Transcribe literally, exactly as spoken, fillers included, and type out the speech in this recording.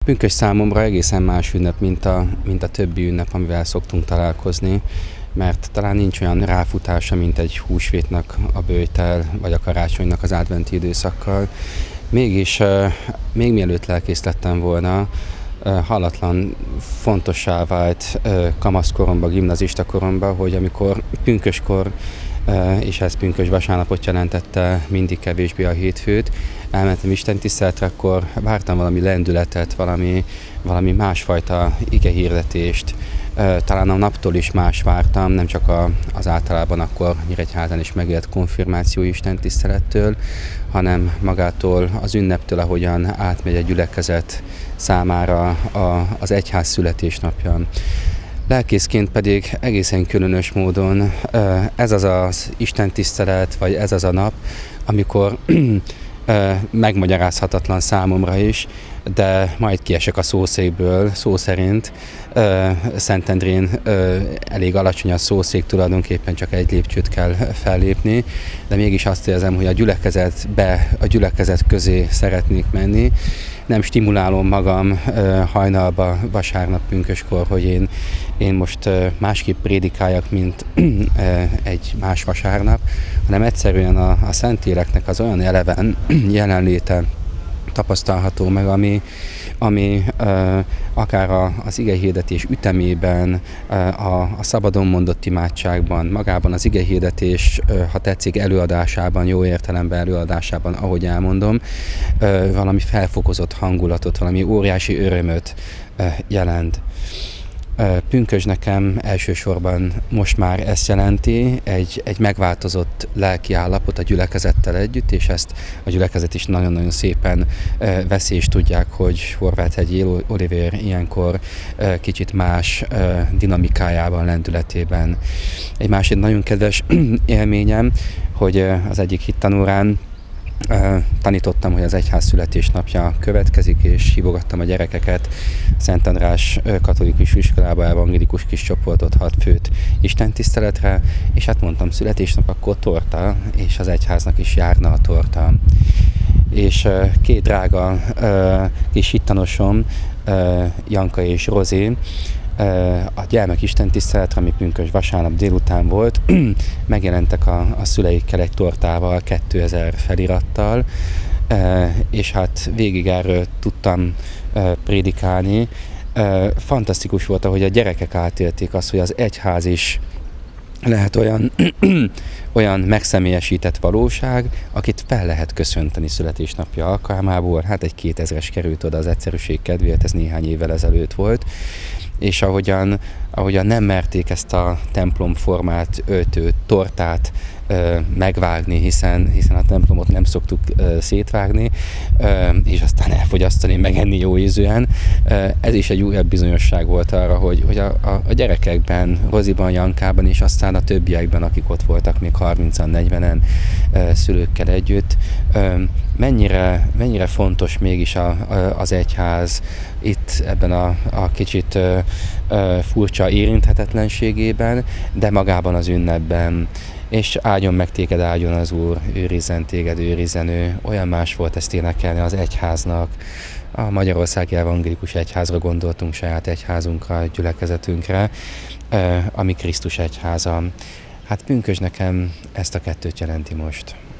Pünkösd számomra egészen más ünnep, mint a, mint a többi ünnep, amivel szoktunk találkozni, mert talán nincs olyan ráfutása, mint egy húsvétnak a böjtel, vagy a karácsonynak az adventi időszakkal. Mégis, még mielőtt lelkész lettem volna, hallatlan fontossá vált kamaszkoromban, gimnazista koromban, hogy amikor pünköskor, és ez pünkösd vasárnapot jelentette mindig kevésbé a hétfőt, elmentem istentiszteletre, akkor vártam valami lendületet, valami, valami másfajta igehirdetést. Talán a naptól is más vártam, nem csak a, az általában akkor Nyíregyházán is megélt konfirmáció istentisztelettől, hanem magától, az ünneptől, ahogyan átmegy a gyülekezet számára a, az egyház születésnapja. Lelkészként pedig egészen különös módon ez az az istentisztelet, vagy ez az a nap, amikor megmagyarázhatatlan számomra is, de majd kiesek a szószékből, szó szerint. Szentendrén elég alacsony a szószék, tulajdonképpen csak egy lépcsőt kell fellépni, de mégis azt érzem, hogy a gyülekezetbe, a gyülekezet közé szeretnék menni. Nem stimulálom magam hajnalba, vasárnap, pünköskor, hogy én, én most másképp prédikáljak, mint egy más vasárnap, hanem egyszerűen a, a Szentléleknek az olyan eleven jelenléte tapasztalható meg, ami, ami uh, akár a, az igehirdetés ütemében, uh, a, a szabadon mondott imádságban, magában az igehirdetés, uh, ha tetszik, előadásában, jó értelemben előadásában, ahogy elmondom, uh, valami felfokozott hangulatot, valami óriási örömöt uh, jelent. Pünkösd nekem elsősorban most már ezt jelenti, egy, egy megváltozott lelki állapot a gyülekezettel együtt, és ezt a gyülekezet is nagyon-nagyon szépen veszi, és tudják, hogy Horváthegyi Olivér ilyenkor kicsit más dinamikájában, lendületében. Egy másik nagyon kedves élményem, hogy az egyik hittanórán tanítottam, hogy az egyház születésnapja következik, és hívogattam a gyerekeket Szent András katolikus iskolába, evangélikus kis csoportot, hat főt istentiszteletre, és hát mondtam, születésnap, akkor torta, és az egyháznak is járna a torta. És két drága kis hittanosom, Janka és Rozi, a gyermek istentiszteletre, ami pünkösd vasárnap délután volt, megjelentek a, a szüleikkel egy tortával, kétezer felirattal, és hát végig erről tudtam prédikálni. Fantasztikus volt, ahogy a gyerekek átélték azt, hogy az egyház is lehet olyan, olyan megszemélyesített valóság, akit fel lehet köszönteni születésnapja alkalmából. Hát egy kétezres került oda az egyszerűség kedvéért, ez néhány évvel ezelőtt volt. És ahogyan, ahogyan nem merték ezt a templomformát öltő tortát ö, megvágni, hiszen, hiszen a templomot nem szoktuk ö, szétvágni, ö, és aztán elfogyasztani, megenni jó ízűen. Ö, ez is egy újabb bizonyosság volt arra, hogy, hogy a, a, a gyerekekben, Roziban, Jankában, és aztán a többiekben, akik ott voltak még harmincan, negyvenen ö, szülőkkel együtt, ö, mennyire, mennyire fontos mégis a, a, az egyház itt ebben a, a kicsit ö, ö, furcsa érinthetetlenségében, de magában az ünnepben. És áldjon meg téged, áldjon az Úr, őrizzen téged, őrizzen ő. Olyan más volt ezt énekelni az egyháznak. A Magyarországi Evangélikus Egyházra gondoltunk, saját egyházunkra, gyülekezetünkre, ami Krisztus egyháza. Hát pünkösd nekem ezt a kettőt jelenti most.